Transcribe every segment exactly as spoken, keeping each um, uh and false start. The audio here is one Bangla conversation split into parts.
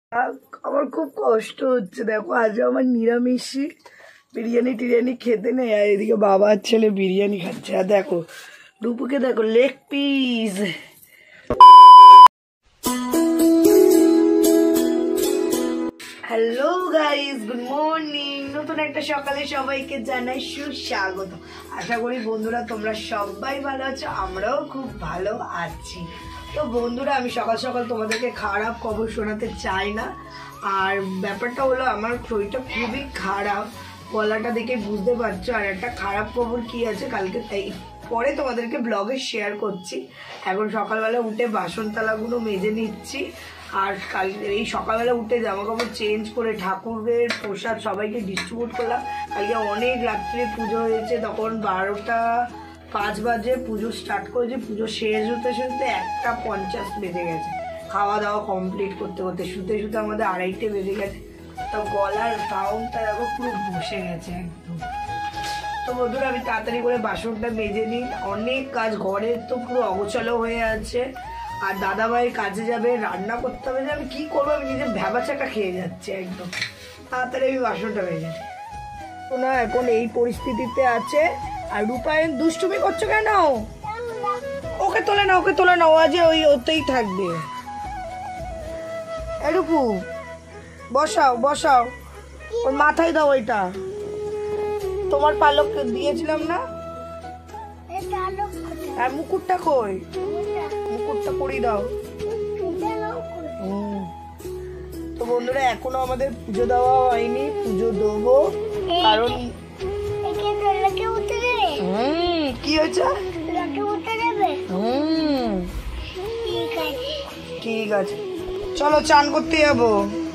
আমার খুব কষ্ট হচ্ছে। দেখো আজ আমার নিরামিষই, বিরিয়ানি টিরিয়ানি খেতে নেই, আর এদিকে বাবার ছেলে বিরিয়ানি খাচ্ছে। আর দেখো ডুপুকে দেখো leg piece. Hello guys, good morning. নতুন একটা সকালে সবাইকে জানাই সুস্বাগত। আশা করি বন্ধুরা তোমরা সবাই ভালো আছো, আমরাও খুব ভালো আছি। তো বন্ধুরা আমি সকাল সকাল তোমাদেরকে খারাপ খবর শোনাতে চাই না। আর ব্যাপারটা হলো আমার শরীরটা খুবই খারাপ, গলাটা দেখে বুঝতে পারছো। আর একটা খারাপ খবর কি আছে কালকে তাই পরে তোমাদেরকে ব্লগে শেয়ার করছি। এখন সকালবেলা উঠে বাসন থালাগুলো মেজে নিচ্ছি, আর কাল এই সকালবেলা উঠে জামা কাপড় চেঞ্জ করে ঠাকুরের প্রসাদ সবাইকে ডিস্ট্রিবিউট করলাম। কালকে অনেক রাত্রে পুজো হয়েছে, তখন বারোটা পাঁচ বাজে পুজো স্টার্ট করেছে। পুজো শেষ হতে শুতে একটা পঞ্চাশ বেজে গেছে, খাওয়া দাওয়া কমপ্লিট করতে করতে শুতে শুতে আমাদের আড়াইটে বেজে গেছে। তো গলার সাউন্ডটা দেখো পুরো বসে গেছে একদম। তো বন্ধুরা আমি তাড়াতাড়ি করে বাসনটা মেজে নিই, অনেক কাজ ঘরে তো পুরো অগোছালো হয়ে আছে। আর দাদা ভাই কাজে যাবে, রান্না করতে হবে, যে আমি কি করবো, আমি নিজের ভ্যাবাচাটা খেয়ে যাচ্ছে একদম। তাড়াতাড়ি আমি বাসনটা মেজে নিই। না এখন এই পরিস্থিতিতে আছে। আর রূপায়ণ দুষ্টুমি করছো কেন? ওকে তোলে না, ওকে তোলে না, ও আজ ওই ওতেই থাকবে। এ রূপু বসাও বসাও, ওর মাথায় দাও ওইটা। তোমার পালক দিয়েছিলাম না, আর মুকুটটা কই? মুকুটটা পরিয়ে দাও। হুম তো বন্ধুরা এখনো আমাদের পুজো দেওয়া হয়নি, পুজো দেবো। কারণ হুম কি হয়েছে? হুম ঠিক আছে, চলো চান করতে যাবো।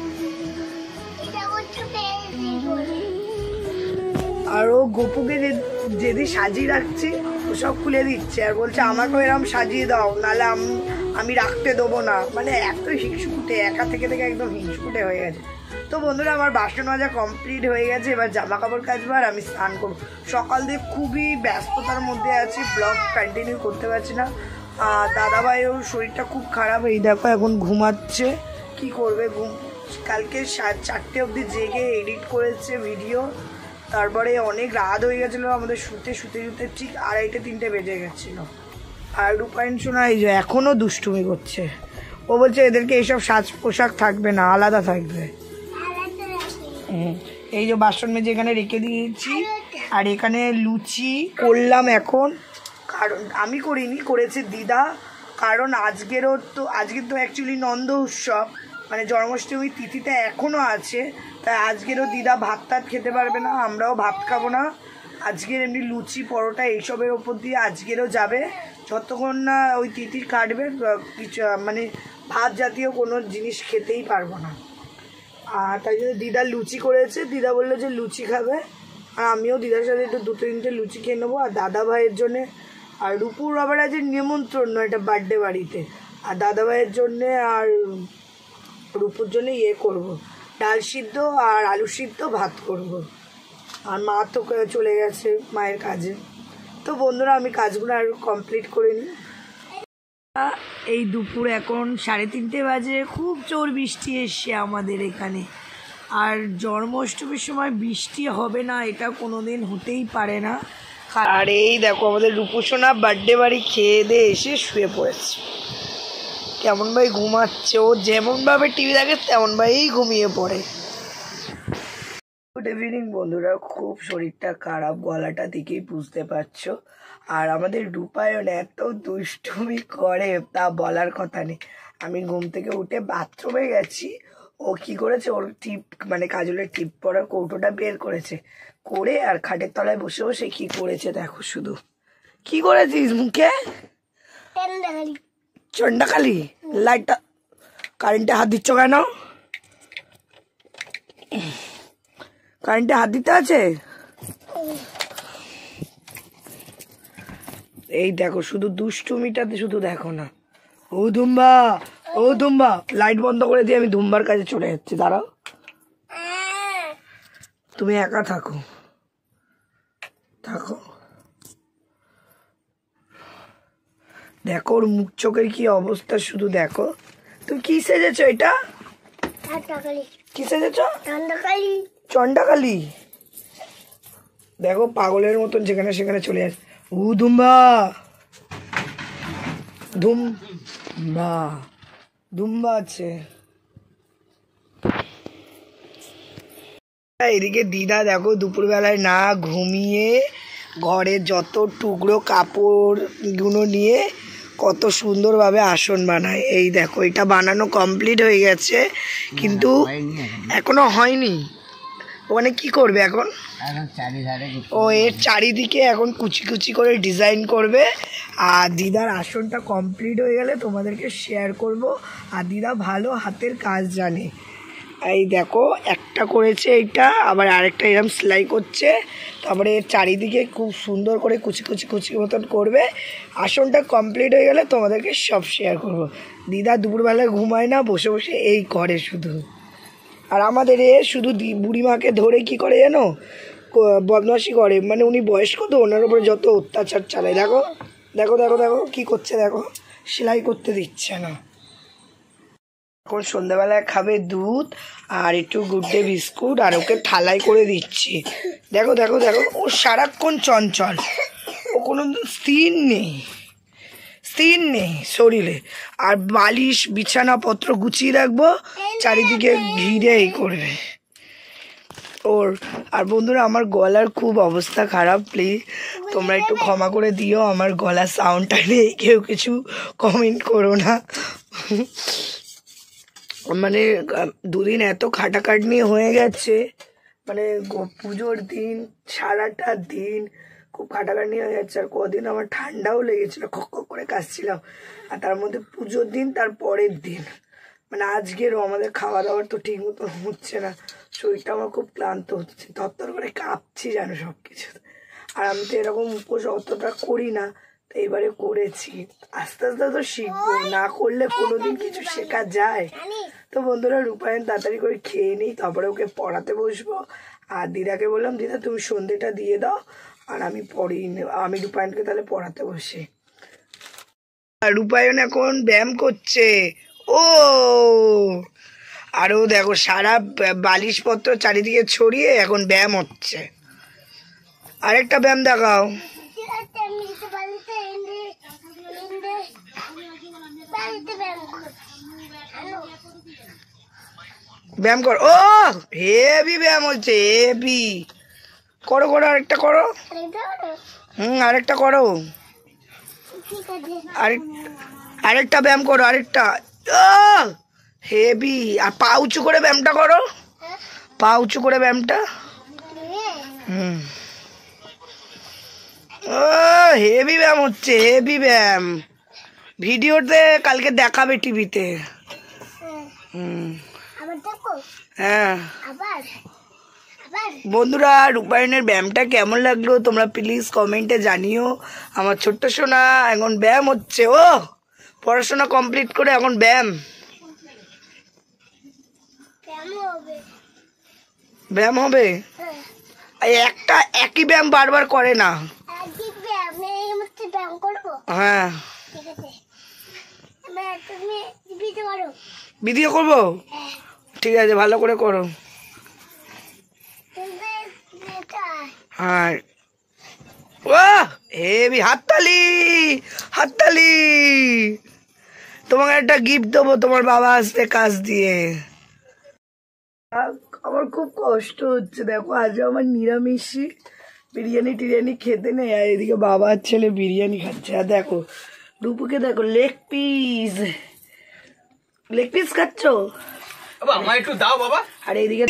আর ও গোপুকে যেদি সাজিয়ে রাখছি ও সব খুলে দিচ্ছে, আর বলছে আমাকেও এরকম সাজিয়ে দাও, নাহলে আমি রাখতে দেবো না। মানে এত হিংসুটে, একা থেকে থেকে একদম হিংসুটে হয়ে গেছে। তো বন্ধুরা আমার বাসন মাজা কমপ্লিট হয়ে গেছে, এবার জামা কাপড় কাচবো আর আমি স্নান করবো। সকাল দিয়ে খুবই ব্যস্ততার মধ্যে আছি, ব্লগ কন্টিনিউ করতে পারছি না। আর দাদাভাইয়ের শরীরটা খুব খারাপ, এই দেখো এখন ঘুমাচ্ছে। কি করবে, ঘুম কালকে সাত চারটে অবধি জেগে এডিট করেছে ভিডিও, তারপরে অনেক রাত হয়ে গেছিলো আমাদের শুতে শুতে শুতে ঠিক আড়াইটে তিনটে বেজে গেছিলো। আর রূপায়ণ শোনা এই যে এখনও দুষ্টুমি করছে, ও বলছে এদেরকে এইসব সাজ পোশাক থাকবে না, আলাদা থাকবে। এই যে বাসন মেজে এখানে রেখে দিয়েছি, আর এখানে লুচি করলাম এখন। কারণ আমি করিনি, করেছে দিদা। কারণ আজকেরও তো আজকের তো অ্যাকচুয়ালি নন্দ উৎসব, মানে জন্মাষ্টমী তিথিটা এখনও আছে, তাই আজকেরও দিদা ভাত টাত খেতে পারবে না, আমরাও ভাত খাবো না। আজকের এমনি লুচি পরোটা এইসবের ওপর দিয়ে আজকেরও যাবে, যতক্ষণ না ওই তিথি কাটবে কিছু মানে ভাত জাতীয় কোনো জিনিস খেতেই পারবো না। আর তাই জন্য দিদা লুচি করেছে, দিদা বললো যে লুচি খাবে, আর আমিও দিদার সাথে একটু দুটো তিনটে লুচি খেয়ে নেবো। আর দাদা ভাইয়ের জন্যে, আর রূপুর আবার আজ নিমন্ত্রণ একটা বার্থডে বাড়িতে, আর দাদা ভাইয়ের জন্যে আর রূপুর জন্য ইয়ে করব, ডাল সিদ্ধ আর আলু সিদ্ধ ভাত করব। আর মা তো চলে গেছে মায়ের কাজে। তো বন্ধুরা আমি কাজগুলো আর কমপ্লিট করে নিই। এই দুপুর এখন সাড়ে তিনটে বাজে, খুব জোর বৃষ্টি এসছে আমাদের এখানে। আর জন্মাষ্টমীর সময় বৃষ্টি হবে না এটা কোনো দিন হতেই পারে না। আর এই দেখো আমাদের রূপসোনা বার্থডে বাড়ি খেয়ে দিয়ে এসে শুয়ে পড়েছে, কেমন ভাই ঘুমাচ্ছে। ও যেমনভাবে টিভি দেখে তেমনভাবেই ঘুমিয়ে পড়ে। গুড ইভিনিং বন্ধুরা, খুব শরীরটা খারাপ, গলাটা দেখেই বুঝতে পারছো। আর আমাদের রূপায়ণ এত দুষ্টুমি করে তা বলার কথা নেই। আমি ঘুম থেকে উঠে বাথরুমে গেছি, ও কি করেছে, ওর টিপ মানে কাজলের টিপ পরার কৌটোটা বের করেছে, করে আর খাটের তলায় বসে বসে কি করেছে দেখো শুধু। কি করেছিস মুখে? চন্ডাকালী। লাইটটা কারেন্টে হাত দিচ্ছ কেন? কারেন্টে হাত দিতে আছে? এই দেখো শুধু দুষ্টুমিটাতে শুধু দেখো না। ও ধুম্বা, ও ধুম্বা, লাইট বন্ধ করে দিয়ে আমি ধুম্বার কাছে চলে যাচ্ছি, দাঁড়াও। তুমি একা থাকো থাকো দেখো ওর মুখ চোখের কি অবস্থা শুধু দেখো। তুমি কি সেজেছো এটা? কি সেজেছ? চন্ডাকালী। দেখো পাগলের মতন যেখানে সেখানে চলে যাচ্ছে। উ দুম্বা ধুম্বা দুম্বা আছে। এদিকে দিদা দেখো দুপুরবেলায় না ঘুমিয়ে ঘরে যত টুকরো কাপড় গুলো নিয়ে কত সুন্দরভাবে আসন বানায়। এই দেখো এটা বানানো কমপ্লিট হয়ে গেছে, কিন্তু এখনো হয়নি। ওখানে কি করবে এখন? ও এর চারিদিকে এখন কুচি কুচি করে ডিজাইন করবে। আর দিদার আসনটা কমপ্লিট হয়ে গেলে তোমাদেরকে শেয়ার করব। আর দিদা ভালো হাতের কাজ জানে। এই দেখো একটা করেছে এইটা, আবার আরেকটা এরকম সেলাই করছে, তারপরে এর চারিদিকে খুব সুন্দর করে কুচি কুচি কুচি মতন করবে। আসনটা কমপ্লিট হয়ে গেলে তোমাদেরকে সব শেয়ার করব। দিদা দুপুরবেলায় ঘুমায় না, বসে বসে এই করে শুধু। আর আমাদের এ শুধু বুড়িমাকে ধরে কি করে জানো, বদমাশি করে। মানে উনি বয়স্ক তো, ওনার উপরে যত অত্যাচার চালায়। দেখো দেখো দেখো দেখো কি করছে, দেখো সেলাই করতে দিচ্ছে না। এখন সন্ধ্যাবেলায় খাবে দুধ আর একটু গুড ডে বিস্কুট, আর ওকে ঠালাই করে দিচ্ছি। দেখো দেখো দেখো ও সারাক্ষণ চঞ্চল, ও কোনো স্থির নেই, স্থির নেই শরীরে। আর বালিশ বিছানাপত্র গুছিয়ে রাখবো, চারিদিকে ঘিরে এই করবে ওর। আর বন্ধুরা আমার গলার খুব অবস্থা খারাপ, প্লিজ তোমরা একটু ক্ষমা করে দিও, আমার গলার সাউন্ডটা নেই, কেউ কিছু কমেন্ট করো না। মানে দুদিন এত খাটাখাটনি হয়ে গেছে, মানে পুজোর দিন সারাটা দিন খুব খাটাখাটনি হয়ে যাচ্ছে। আর কদিন আমার ঠান্ডাও লেগেছিলো, খক খক করে কাশছিলাম। আর তার মধ্যে পুজোর দিন তার পরের দিন, মানে আজকেরও আমাদের খাওয়া দাওয়ার তো ঠিক মতো হচ্ছে না। শরীরটা আমার খুব ক্লান্ত হচ্ছে, তত্তর করে কাঁপছি জানো সব কিছু। আর আমি তো এরকম উপোস অতটা করি না, তো এবারে করেছি। আস্তে আস্তে তো শিখবো, না করলে কোনোদিন কিছু শেখা যায়। তো বন্ধুরা রূপায়ণ তাড়াতাড়ি করে খেয়ে নিই, তারপরে ওকে পড়াতে বসবো। আর দিদাকে বললাম দিদা তুমি সন্ধ্যেটা দিয়ে দাও, আর আমি পড়িয়ে নেব, আমি রূপায়ণকে তাহলে পড়াতে বসে। আর রূপায়ণ এখন ব্যায়াম করছে ও, আরও দেখো সারা বালিশপত্র চারিদিকে ছড়িয়ে এখন ব্যায়াম হচ্ছে। আরেকটা ব্যায়াম দেখাও। ব্যায়াম কর, ও হেভি ব্যায়াম হচ্ছে, হেভি। করো করো আরেকটা করো, হুম আরেকটা করো, আরেক আরেকটা ব্যায়াম করো, আরেকটা। ও হেভি। আর পা উঁচু করে ব্যায়ামটা করো, পা উঁচু করে ব্যায়ামটা। হুম ও হেভি ব্যায়াম হচ্ছে, হেভি ব্যায়াম। ভিডিওতে কালকে দেখাবে টিভিতে। হুম হ্যাঁ বন্ধুরা রূপায়ণের ব্যায়ামটা কেমন লাগলো তোমরা প্লিজ কমেন্টে জানিও। আমার ছোট্ট সোনা এখন ব্যায়াম হচ্ছে, ও পড়াশোনা কমপ্লিট করে এখন ব্যায়াম ব্যায়াম হবে। একটা একই ব্যায়াম বারবার করে না। হ্যাঁ ভিডিও করবো, ঠিক আছে ভালো করে করো। হ্যাঁ ও হেভি, হাততালি হাততালি। তোমাকে একটা গিফট দেবো, তোমার বাবা আসতে কাজ দিয়ে। আমার খুব কষ্ট হচ্ছে, দেখো আজ আমার নিরামিষই, বিরিয়ানি টিরিয়ানি খেতে নেই, আর এদিকে বাবা আর ছেলে বিরিয়ানি খাচ্ছে। আর দেখো রূপুকে দেখো লেগ পিস, লেগ পিস খাচ্ছ? আর এইদিকে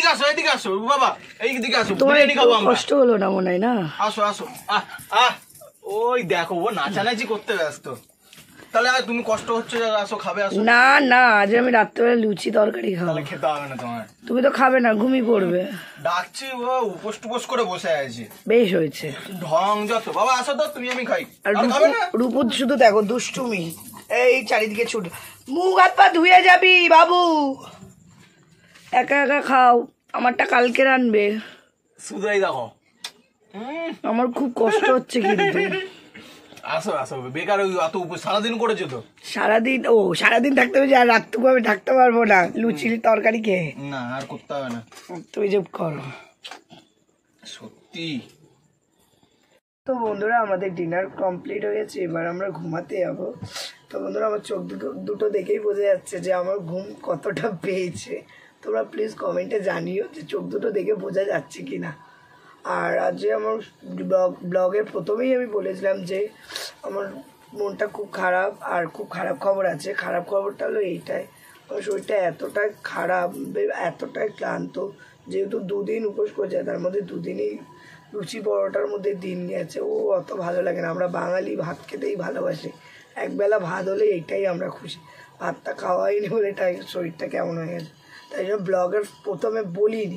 কষ্ট হলো না মনে হয় না? আসো আসো, ওই দেখো ও নাচানাচি করতে ব্যস্ত, তাহলে আর তুমি কষ্ট হচ্ছে, আসো খাবে আসো। না না আজ আমি রাত্রেবেলা লুচি তরকারি খাবো। খেতে হবে না তোমার, তুমি তো খাবে না, ঘুমিয়ে পড়বে। ডাকছি ও উপোস টুপোস করে বসে আছে। বেশ হয়েছে, ঢং যত। বাবা আসো তো, তুমি আমি খাই। আর রূপু শুধু দেখো দুষ্টুমি, এই চারিদিকে ছুট। মুখ হাত পা ধুয়ে যাবি বাবু, একা একা খাও, আমারটা কালকে রানবে। শুধুই দেখো আমার খুব কষ্ট হচ্ছে কিন্তু। আসো আসো বেকার ওই অত উপর সারাদিন করেছো তো। সারাদিন ও সারাদিন থাকতে হবে যে আর রাতটুকু আমি থাকতে পারবো না লুচি তরকারি খেয়ে। না আর করতে হবে না, তুই যে করো সত্যি। তো বন্ধুরা আমাদের ডিনার কমপ্লিট হয়ে গেছে, এবার আমরা ঘুমাতে যাবো। তো বন্ধুরা আমার চোখ দুটো দুটো দেখেই বোঝা যাচ্ছে যে আমার ঘুম কতটা পেয়েছে। তোমরা প্লিজ কমেন্টে জানিও যে চোখ দুটো দেখে বোঝা যাচ্ছে কি না। আর আজ যে আমার ব্লগ ব্লগের প্রথমেই আমি বলেছিলাম যে আমার মনটা খুব খারাপ, আর খুব খারাপ খবর আছে। খারাপ খবরটা হলো এইটাই, আমার শরীরটা এতটাই খারাপ, এতটাই ক্লান্ত, যেহেতু দুদিন উপোস করছে, তার মধ্যে দুদিনই লুচি পরোটার মধ্যে দিন গেছে। ও অত ভালো লাগে না, আমরা বাঙালি ভাত খেতেই ভালোবাসি, একবেলা ভাত হলে এইটাই আমরা খুশি। ভাতটা খাওয়াইনি বলে এটাই শরীরটা কেমন হয়ে গেছে, তাই জন্য ব্লগের প্রথমে বলিনি।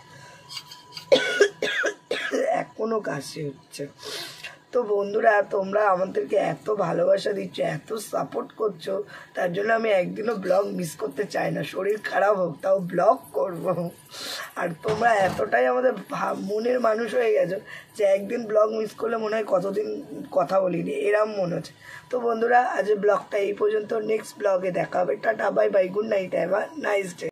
এখনও কাশি হচ্ছে। তো বন্ধুরা তোমরা আমাদেরকে এত ভালোবাসা দিচ্ছ, এত সাপোর্ট করছো, তার জন্য আমি একদিনও ব্লগ মিস করতে চাই না, শরীর খারাপ হোক তাও ব্লগ করব। আর তোমরা এতটাই আমাদের মনের মানুষ হয়ে গেছো যে একদিন ব্লগ মিস করলে মনে হয় কতদিন কথা বলিনি, এরম মনে হচ্ছে। তো বন্ধুরা আজ ব্লগটা এই পর্যন্ত, নেক্সট ব্লগে দেখা হবে। Tata bye bye, good night, have a nice day.